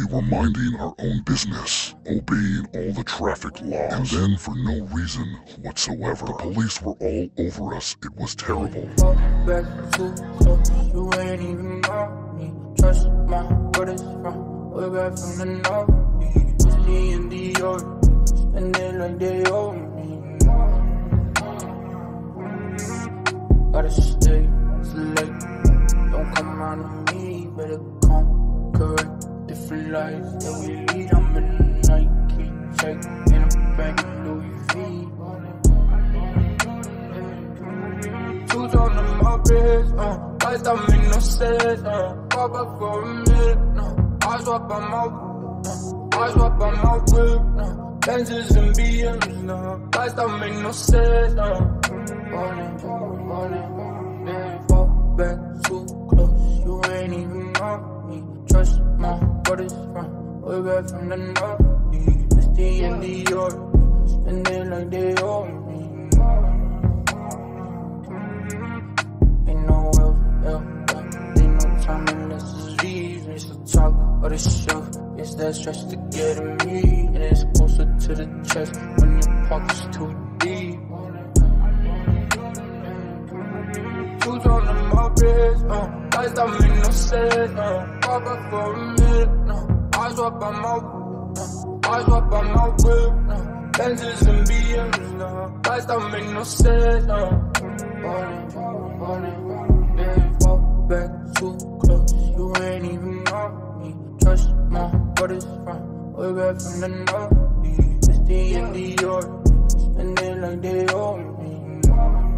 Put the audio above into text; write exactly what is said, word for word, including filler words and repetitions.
were minding our own business, obeying all the traffic laws, and then for no reason whatsoever, the police were all over us. It was terrible. Back too close, you ain't even know me. Trust my brothers from way back from the north. Whiskey and Dior, spend it like they owe me. Gotta stay select, don't come round to me. Better come correct. Different lives that we lead. I'm in the Nike check in a bag of Louis V. Two tone on my wrist, uh. Lights don't make no sense, uh. Pop up for a minute, no. I swap on my, uh. I swap on my whip, no. Lenses and B Ms, no. Lights don't make no sense, uh. Morning, morning, yeah. Fall back too close, you ain't even know me. Trust my brothers from way back from the north. Misty and Dior, spend it like they owe me. Ain't no wealth, yeah, yeah. Ain't no time unless it's V's. It's the top of the shelf, it's that stretch to get at me. And it's closer to the chest when your pocket's too deep. Shoes on my wrist, uh. Lights don't make no sense, uh. Pop up for a minute, no. I swap on my, uh. I swap on my whip, no. Lenses and B Ms, no. Lights don't make no sense, uh. Morning, morning, yeah. Fall back too close, you ain't even know me. Trust my brothers from way back from the north. Misty and Dior, spend it like they owe me.